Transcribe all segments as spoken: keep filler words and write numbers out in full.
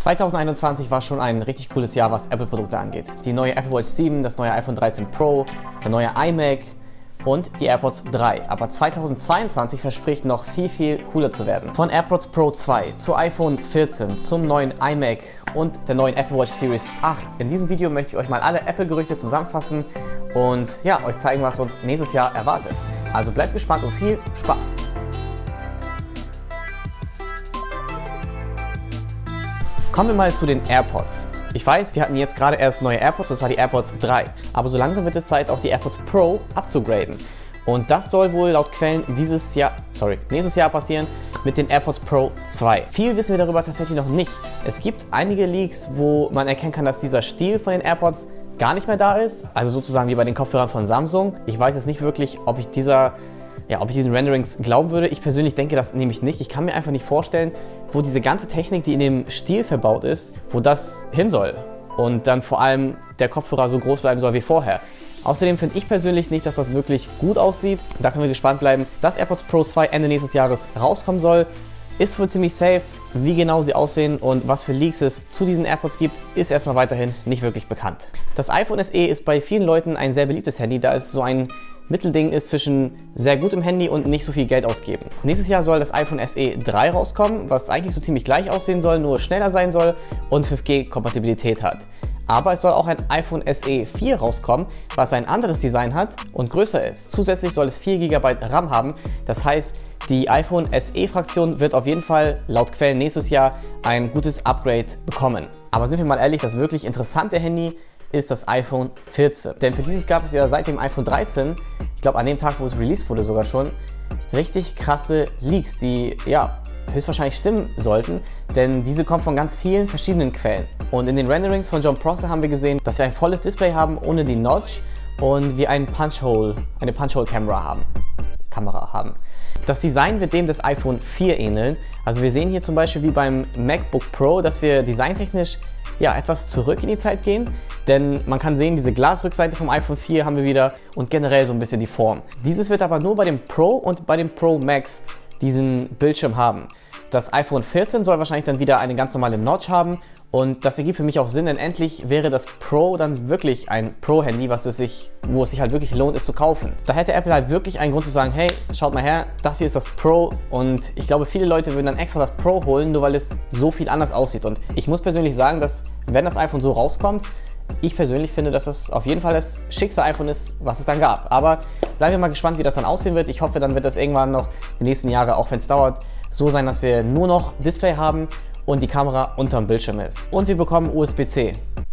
zweitausendeinundzwanzig war schon ein richtig cooles Jahr, was Apple-Produkte angeht. Die neue Apple Watch sieben, das neue iPhone dreizehn Pro, der neue iMac und die AirPods drei. Aber zweitausendzweiundzwanzig verspricht noch viel, viel cooler zu werden. Von AirPods Pro zwei zu iPhone vierzehn, zum neuen iMac und der neuen Apple Watch Series acht. In diesem Video möchte ich euch mal alle Apple-Gerüchte zusammenfassen und ja, euch zeigen, was uns nächstes Jahr erwartet. Also bleibt gespannt und viel Spaß! Kommen wir mal zu den AirPods. Ich weiß, wir hatten jetzt gerade erst neue AirPods, das war die AirPods drei. Aber so langsam wird es Zeit, auch die AirPods Pro abzugraden. Und das soll wohl laut Quellen dieses Jahr, sorry, nächstes Jahr passieren mit den AirPods Pro zwei. Viel wissen wir darüber tatsächlich noch nicht. Es gibt einige Leaks, wo man erkennen kann, dass dieser Stil von den AirPods gar nicht mehr da ist. Also sozusagen wie bei den Kopfhörern von Samsung. Ich weiß jetzt nicht wirklich, ob ich dieser Ja, ob ich diesen Renderings glauben würde. Ich persönlich denke das nämlich nicht. Ich kann mir einfach nicht vorstellen, wo diese ganze Technik, die in dem Stiel verbaut ist, wo das hin soll. Und dann vor allem der Kopfhörer so groß bleiben soll wie vorher. Außerdem finde ich persönlich nicht, dass das wirklich gut aussieht. Da können wir gespannt bleiben. Dass AirPods Pro zwei Ende nächstes Jahres rauskommen soll, ist wohl ziemlich safe. Wie genau sie aussehen und was für Leaks es zu diesen AirPods gibt, ist erstmal weiterhin nicht wirklich bekannt. Das iPhone S E ist bei vielen Leuten ein sehr beliebtes Handy, da es so ein Mittelding ist zwischen sehr gutem Handy und nicht so viel Geld ausgeben. Nächstes Jahr soll das iPhone S E drei rauskommen, was eigentlich so ziemlich gleich aussehen soll, nur schneller sein soll und fünf G Kompatibilität hat. Aber es soll auch ein iPhone S E vier rauskommen, was ein anderes Design hat und größer ist. Zusätzlich soll es vier Gigabyte RAM haben, das heißt, die iPhone S E-Fraktion wird auf jeden Fall laut Quellen nächstes Jahr ein gutes Upgrade bekommen. Aber sind wir mal ehrlich, das wirklich interessante Handy ist das iPhone vierzehn. Denn für dieses gab es ja seit dem iPhone dreizehn, ich glaube an dem Tag, wo es released wurde sogar schon, richtig krasse Leaks, die ja höchstwahrscheinlich stimmen sollten, denn diese kommen von ganz vielen verschiedenen Quellen. Und in den Renderings von Jon Prosser haben wir gesehen, dass wir ein volles Display haben ohne die Notch und wir einen Punch-Hole, eine Punch-Hole-Kamera haben. Kamera haben. Das Design wird dem des iPhone vier ähneln. Also wir sehen hier zum Beispiel wie beim MacBook Pro, dass wir designtechnisch ja, etwas zurück in die Zeit gehen. Denn man kann sehen, diese Glasrückseite vom iPhone vier haben wir wieder und generell so ein bisschen die Form. Dieses wird aber nur bei dem Pro und bei dem Pro Max diesen Bildschirm haben. Das iPhone vierzehn soll wahrscheinlich dann wieder eine ganz normale Notch haben und das ergibt für mich auch Sinn, denn endlich wäre das Pro dann wirklich ein Pro-Handy, was es sich, wo es sich halt wirklich lohnt, es zu kaufen. Da hätte Apple halt wirklich einen Grund zu sagen, hey, schaut mal her, das hier ist das Pro und ich glaube, viele Leute würden dann extra das Pro holen, nur weil es so viel anders aussieht. Und ich muss persönlich sagen, dass wenn das iPhone so rauskommt, ich persönlich finde, dass es auf jeden Fall das schickste iPhone ist, was es dann gab. Aber bleiben wir mal gespannt, wie das dann aussehen wird. Ich hoffe, dann wird das irgendwann noch die nächsten Jahre, auch wenn es dauert, so sein, dass wir nur noch Display haben und die Kamera unterm Bildschirm ist. Und wir bekommen U S B C.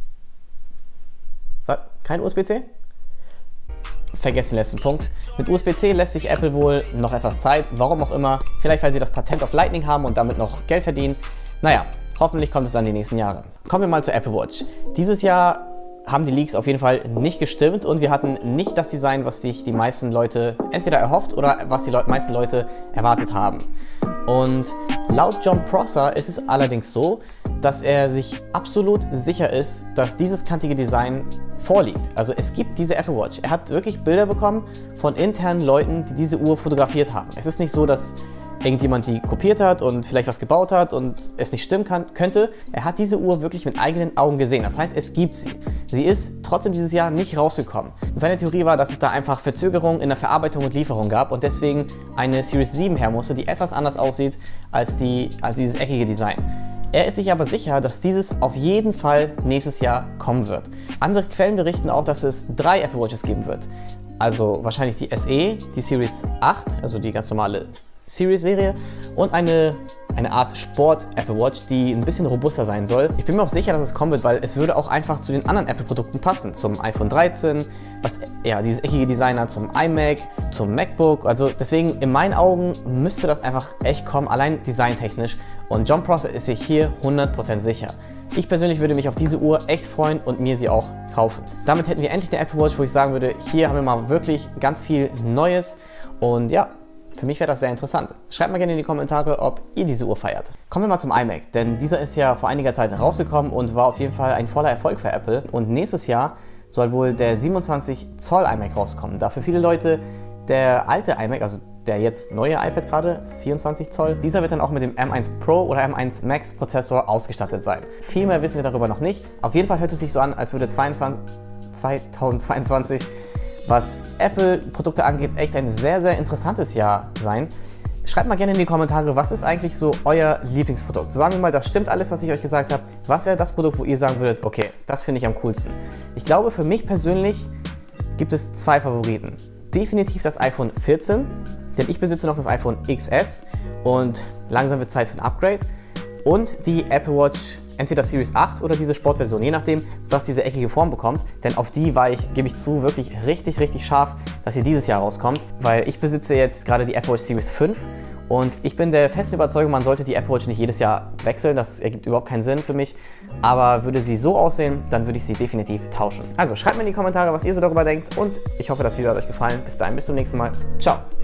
Was? Kein U S B C? Vergessen den letzten Punkt. Mit U S B C lässt sich Apple wohl noch etwas Zeit, warum auch immer. Vielleicht, weil sie das Patent auf Lightning haben und damit noch Geld verdienen. Naja, hoffentlich kommt es dann die nächsten Jahre. Kommen wir mal zur Apple Watch. Dieses Jahr haben die Leaks auf jeden Fall nicht gestimmt und wir hatten nicht das Design, was sich die meisten Leute entweder erhofft oder was die Le- meisten Leute erwartet haben. Und laut Jon Prosser ist es allerdings so, dass er sich absolut sicher ist, dass dieses kantige Design vorliegt. Also es gibt diese Apple Watch. Er hat wirklich Bilder bekommen von internen Leuten, die diese Uhr fotografiert haben. Es ist nicht so, dass irgendjemand die kopiert hat und vielleicht was gebaut hat und es nicht stimmen kann, könnte. Er hat diese Uhr wirklich mit eigenen Augen gesehen. Das heißt, es gibt sie. Sie ist trotzdem dieses Jahr nicht rausgekommen. Seine Theorie war, dass es da einfach Verzögerungen in der Verarbeitung und Lieferung gab und deswegen eine Series sieben her musste, die etwas anders aussieht als, die, als dieses eckige Design. Er ist sich aber sicher, dass dieses auf jeden Fall nächstes Jahr kommen wird. Andere Quellen berichten auch, dass es drei Apple Watches geben wird. Also wahrscheinlich die S E, die Series acht, also die ganz normale Series-Serie und eine, eine Art Sport-Apple Watch, die ein bisschen robuster sein soll. Ich bin mir auch sicher, dass es kommen wird, weil es würde auch einfach zu den anderen Apple-Produkten passen. Zum iPhone dreizehn, was ja dieses eckige Design hat, zum iMac, zum MacBook. Also deswegen, in meinen Augen, müsste das einfach echt kommen, allein designtechnisch. Und Jon Prosser ist sich hier hundert Prozent sicher. Ich persönlich würde mich auf diese Uhr echt freuen und mir sie auch kaufen. Damit hätten wir endlich eine Apple Watch, wo ich sagen würde, hier haben wir mal wirklich ganz viel Neues und ja, für mich wäre das sehr interessant. Schreibt mal gerne in die Kommentare, ob ihr diese Uhr feiert. Kommen wir mal zum iMac, denn dieser ist ja vor einiger Zeit rausgekommen und war auf jeden Fall ein voller Erfolg für Apple. Und nächstes Jahr soll wohl der siebenundzwanzig Zoll iMac rauskommen. Da für viele Leute der alte iMac, also der jetzt neue iPad gerade, vierundzwanzig Zoll. Dieser wird dann auch mit dem M eins Pro oder M eins Max Prozessor ausgestattet sein. Viel mehr wissen wir darüber noch nicht. Auf jeden Fall hört es sich so an, als würde zweitausendzweiundzwanzig, was Apple-Produkte angeht, echt ein sehr, sehr interessantes Jahr sein. Schreibt mal gerne in die Kommentare, was ist eigentlich so euer Lieblingsprodukt? Sagen wir mal, das stimmt alles, was ich euch gesagt habe. Was wäre das Produkt, wo ihr sagen würdet, okay, das finde ich am coolsten? Ich glaube, für mich persönlich gibt es zwei Favoriten. Definitiv das iPhone vierzehn, denn ich besitze noch das iPhone X S und langsam wird Zeit für ein Upgrade. Und die Apple Watch, entweder Series acht oder diese Sportversion, je nachdem, was diese eckige Form bekommt. Denn auf die war ich, gebe ich zu, wirklich richtig, richtig scharf, dass sie dieses Jahr rauskommt. Weil ich besitze jetzt gerade die Apple Watch Series fünf und ich bin der festen Überzeugung, man sollte die Apple Watch nicht jedes Jahr wechseln. Das ergibt überhaupt keinen Sinn für mich. Aber würde sie so aussehen, dann würde ich sie definitiv tauschen. Also schreibt mir in die Kommentare, was ihr so darüber denkt und ich hoffe, das Video hat euch gefallen. Bis dahin, bis zum nächsten Mal. Ciao!